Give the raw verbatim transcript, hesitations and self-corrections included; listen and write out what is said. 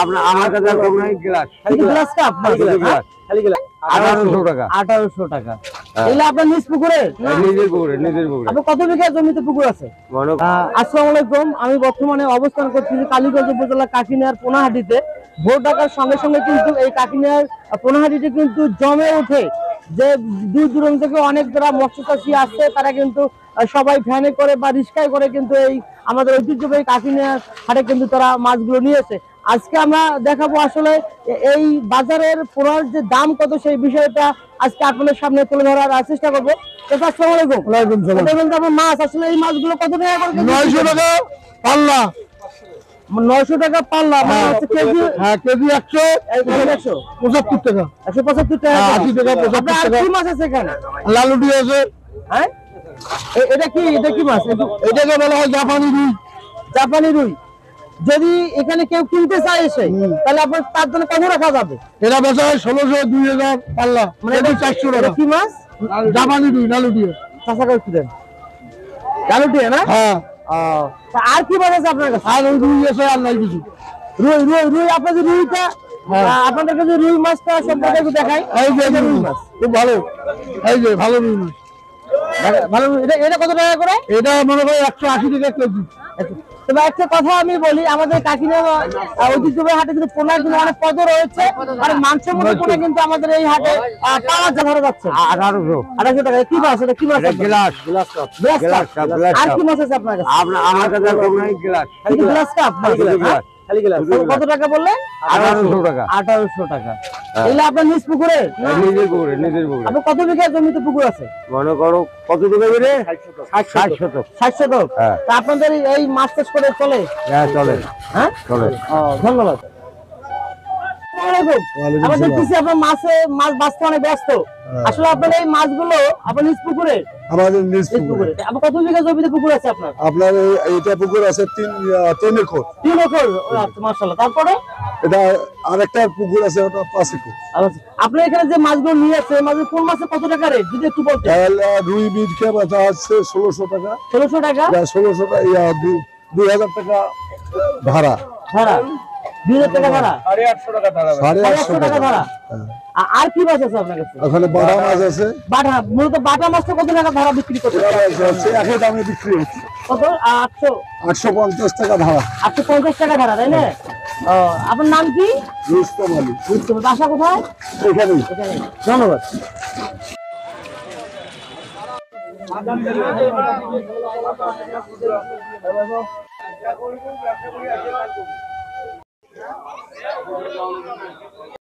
আপনার আমার কাছে কম নাই গ্লাস গ্লাস কাপ খালি গ্লাস আঠারোশো টাকা আঠারোশো টাকা এগুলো আপনার নিজ পুকুরে নিজের পুকুরে নিজের পুকুরে আপনার কত বিঘা জমিতে পুকুর আছে? আসসালামু আলাইকুম, আমি বর্তমানে অবস্থান করছি কালীগঞ্জ উপজেলা কাকিনার পোনাহাটিতে। ভোর ডাকার সঙ্গে সঙ্গে কিন্তু এই কাকিনার পোনাহাটিতে কিন্তু জমে ওঠে, যে দূর দূরান্ত থেকে অনেক যারা মৎস্য চাষী আসছে তারা কিন্তু সবাই ভ্যানে করে বা রিস্কায় করে কিন্তু এই আমাদের ঐতিহ্যবাহী কাকিনার হাটে কিন্তু তারা মাছগুলো নিয়েছে। আজকে আমরা দেখাবো আসলে এই বাজারের পোনার যে দাম কত সেই বিষয়টা আজকে আপনাদের সামনে তুলে ধরার চেষ্টা করবো। আসসালামু আলাইকুম। ওয়ালাইকুম সালাম। দেখুন তো মাছ আসলে এই মাছগুলো কত টাকা করে? নয়শো টাকা পাল্লা। নয়শো টাকা পাল্লা মানে হচ্ছে কেজি? হ্যাঁ কেজি একশো একশো পঁচাত্তর টাকা একশো পঁচাত্তর টাকা আশি টাকা পঁচাত্তর টাকা। কি মাছ আছে এখানে? লালুটি আছে। হ্যাঁ এটা কি এটা কি মাছ? এটাকে বলা হয় জাপানি রুই। জাপানি রুই। যদি এখানে কেউ কিনতে চায় এসে তাহলে আপনার তার জন্য কত রাখা যাবে? এটা বেচা হয় ষোলোশো দুই হাজার পাল্লা মানে চারশো টাকা। কি মাছ? জাপানি রুই লালুটিয়া। চাষা করে দেন লালুটিয়া না? হ্যাঁ। আর কি মাছ আছে আপনার কাছে? আর ওই রুই আছে আর নাই কিছু। রুই রুই রুই আপনাদের রুইটা আপনাদের কাছে রুই মাছটা সম্পর্কে একটু দেখাই। এই যে রুই মাছ খুব ভালো, এই যে ভালো রুই মাছ ভালো। এটা এটা কত টাকা করে? এটা মনে হয় একশো আশি টাকা কেজি। তবে একটা কথা আমি বলি, আমাদের কাকিনা ঐতিহ্যবাহী হাটে কিন্তু পোনা কিন্তু অনেক পদ রয়েছে, মানে মাংসের মধ্যে পোনা কিন্তু আমাদের এই হাটে পাওয়া ধরা যাচ্ছে আঠারোশো আঠারোশো টাকা। কি মাছ এটা? কি মাছ? Glass glass cup. আর কি মাছ আছে আপনার কাছে? আমার কাছে কম নাই গ্লাস গ্লাস কাপ খালি গ্লাস। কত টাকা বললেন? আঠারোশো টাকা আঠারোশো টাকা এগুলো আপনার নিজ পুকুরে? নিজের পুকুরে নিজের পুকুরে। আপনার কত বিঘা জমিতে পুকুর আছে? মনে করো কত টাকা করে? ষাট শতক। ষাট শতক। তা আপনাদের এই মাছ চাষ করে চলে? হ্যাঁ চলে। হ্যাঁ চলে। ধন্যবাদ। আমরা দেখতেছি আপনার মাছে মাছ বাঁচতে অনেক ব্যস্ত। আসলে আপনার এই মাছগুলো আপনার নিজ পুকুরে? আমাদের নিজ পুকুরে। আপনার কত বিঘা জমিতে পুকুর আছে আপনার? আপনার এইটা পুকুর আছে তিন তিন একর। তিন একর? মাশাআল্লাহ। তারপরে এটা আরেকটা পুকুর আছে ওটা পাঁচ একর। আপনি এখানে যে মাছগুলো নিয়ে আসছেন মাছের কোন মাছে কত টাকা রেট যদি একটু বলতেন? রুই বিট খেয়ে বেচা হচ্ছে ষোলোশো টাকা। ষোলোশো টাকা? ষোলোশো টাকা দুই হাজার টাকা ভাড়া। ভাড়া দুই হাজার টাকা ভাড়া? সাড়ে আটশো টাকা ভাড়া। সাড়ে আটশো টাকা ভাড়া। আর কি মাছ আছে আপনার কাছে? ওখানে বাটা মাছ আছে। বাটা মূলত বাটা মাছটা কত টাকা ভাড়া বিক্রি করতে? একই দামে বিক্রি হচ্ছে। কত? আটশো আটশো পঞ্চাশ টাকা ভাড়া। আটশো পঞ্চাশ টাকা ভাড়া, তাই না? ও আপনার নাম কি? রুস্তম আলী। রুস্তম। বাসা কোথায়? এখানেই। ধন্যবাদ।